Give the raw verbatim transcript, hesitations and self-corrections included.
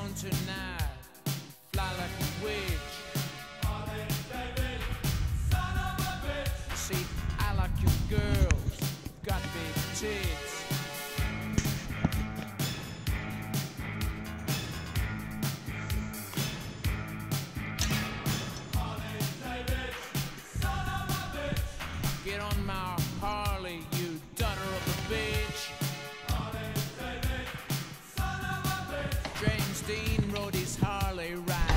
on tonight, fly like a witch. Harley David, son of a bitch. See, I like your girls, got big tits. Harley David, son of a bitch. Get on my Harley, you daughter of a bitch. Harley David, son of a bitch. James Dean rode his Harley right